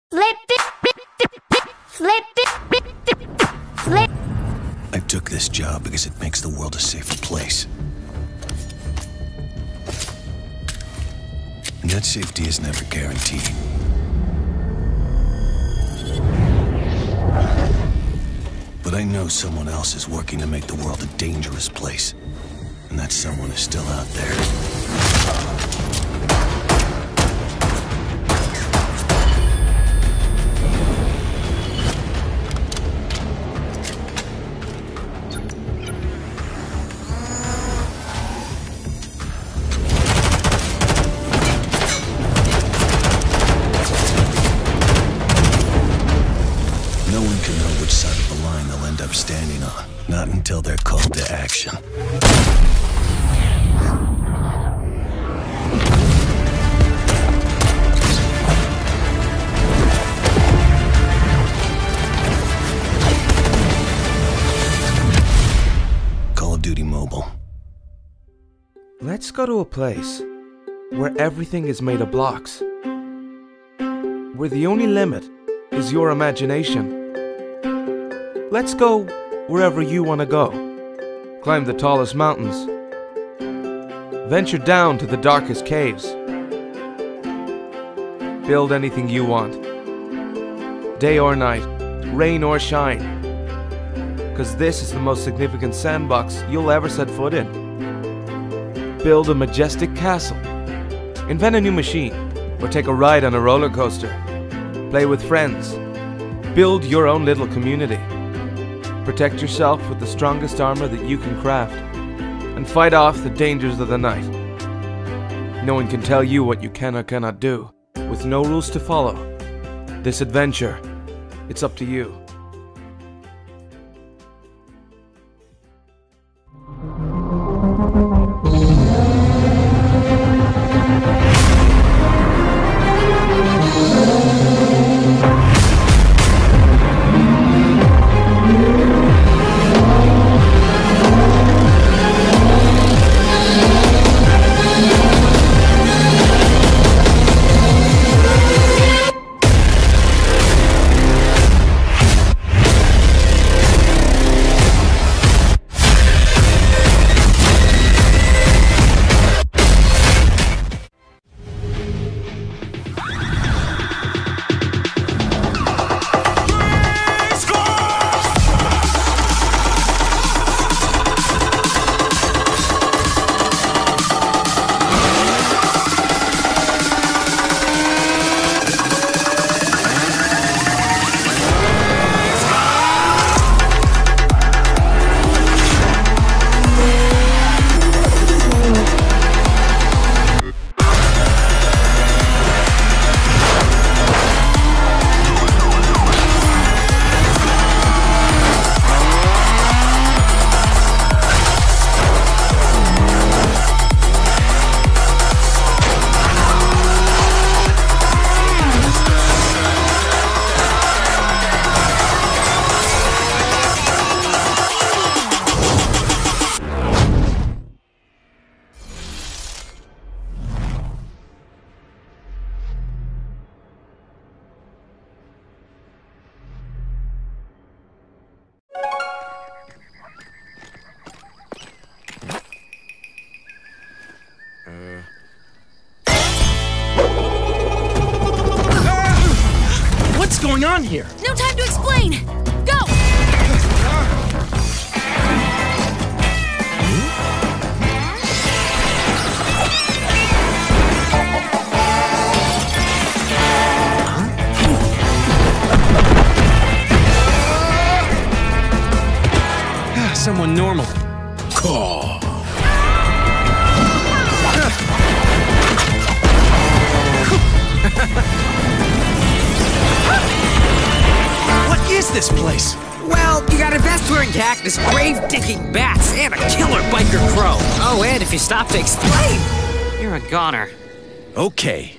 Flip it, flip it, flip. I took this job because it makes the world a safer place. And that safety is never guaranteed. But I know someone else is working to make the world a dangerous place. And that someone is still out there. No one can know which side of the line they'll end up standing on, not until they're called to action. Call of Duty Mobile. Let's go to a place where everything is made of blocks, where the only limit is your imagination. Let's go wherever you want to go. Climb the tallest mountains. Venture down to the darkest caves. Build anything you want. Day or night, rain or shine. Because this is the most significant sandbox you'll ever set foot in. Build a majestic castle. Invent a new machine. Or take a ride on a roller coaster. Play with friends. Build your own little community. Protect yourself with the strongest armor that you can craft. And fight off the dangers of the night. No one can tell you what you can or cannot do. With no rules to follow. This adventure, it's up to you. What's going on here? No time to explain. Go. Someone normal. What is this place? Well, you got a vest-wearing cactus, grave-digging bats, and a killer biker crow. Oh, and if you stop to explain, you're a goner. Okay.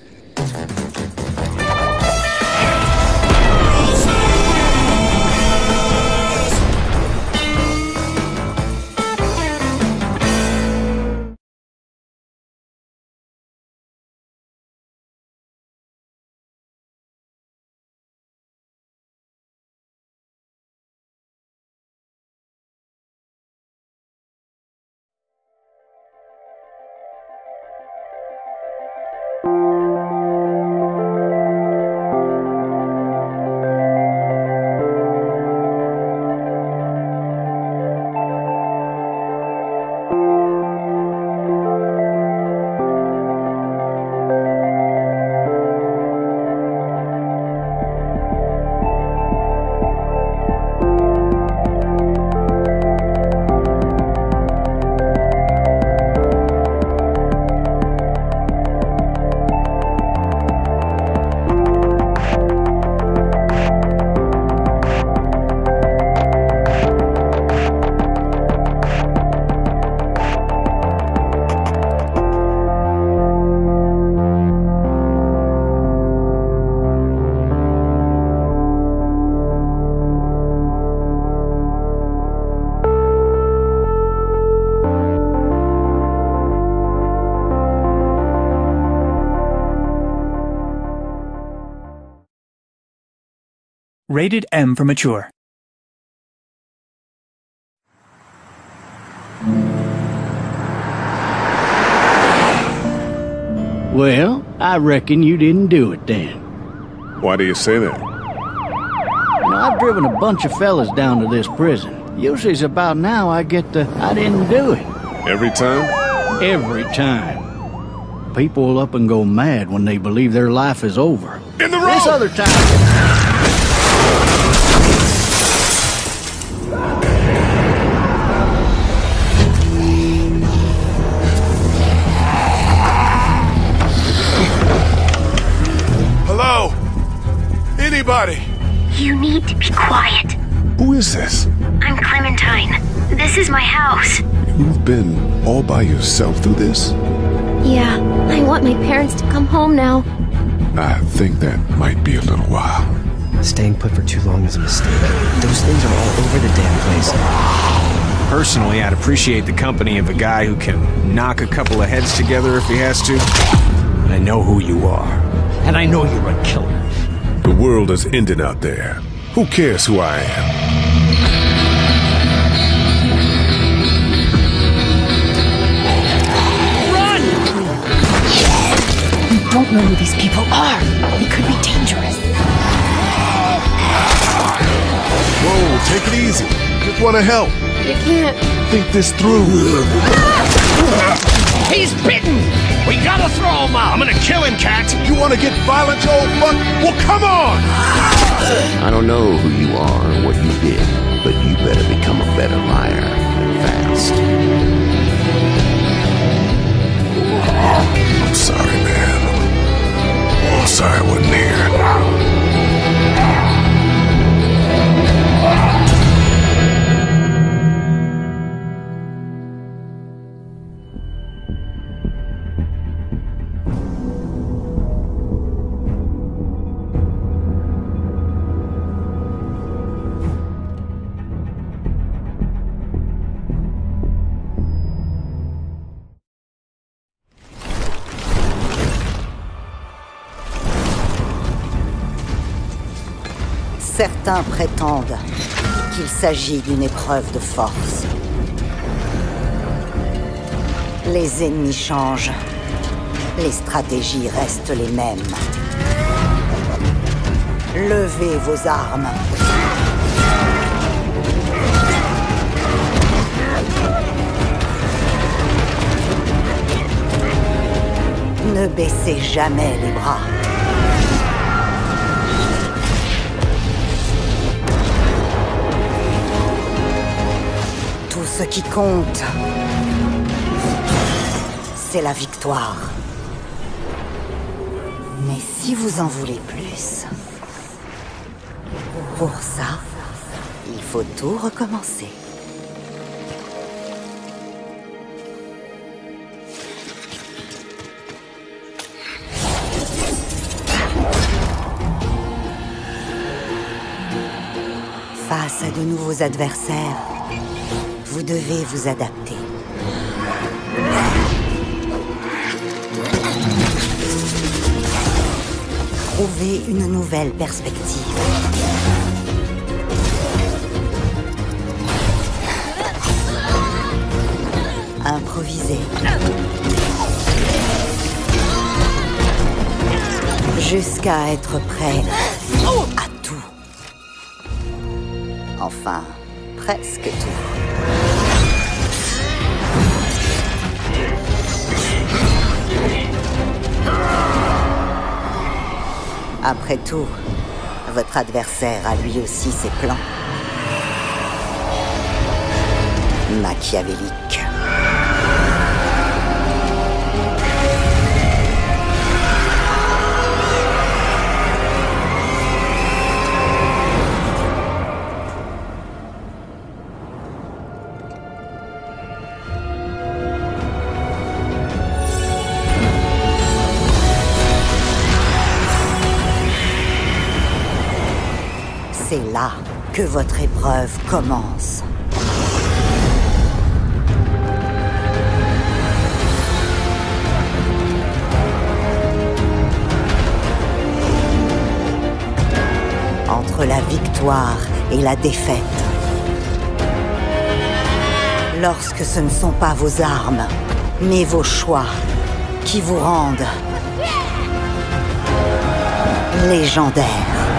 Rated M for mature. Well, I reckon you didn't do it then. Why do you say that? Now, I've driven a bunch of fellas down to this prison. Usually it's about now I get the I didn't do it. Every time? Every time. People will up and go mad when they believe their life is over. In the road! This other time... Hello? Anybody? You need to be quiet. Who is this? I'm Clementine. This is my house. You've been all by yourself through this? Yeah, I want my parents to come home now. I think that might be a little while. Staying put for too long is a mistake. Those things are all over the damn place. Personally, I'd appreciate the company of a guy who can knock a couple of heads together if he has to. I know who you are, and I know you're a killer. The world is ending out there. Who cares who I am? I don't know who these people are. They could be dangerous. Whoa, take it easy. Just want to help. You can't. Think this through. He's bitten! We gotta throw him out! I'm gonna kill him, Cat! You want to get violent, you old fuck? Well, come on! I don't know who you are or what you did, but you better become a better liar, and fast. I'm sorry, man. I'm sorry I wasn't here. Certains prétendent qu'il s'agit d'une épreuve de force. Les ennemis changent, les stratégies restent les mêmes. Levez vos armes. Ne baissez jamais les bras. Tout ce qui compte, c'est la victoire. Mais si vous en voulez plus, pour ça, il faut tout recommencer. Face à de nouveaux adversaires, vous devez vous adapter. Trouvez une nouvelle perspective. Improvisez. Jusqu'à être prêt à tout. Enfin, presque tout. Après tout, votre adversaire a lui aussi ses plans. Machiavélique. C'est là que votre épreuve commence. Entre la victoire victoire et la défaite. Lorsque ce ne sont pas vos armes, mais vos choix qui vous rendent légendaire.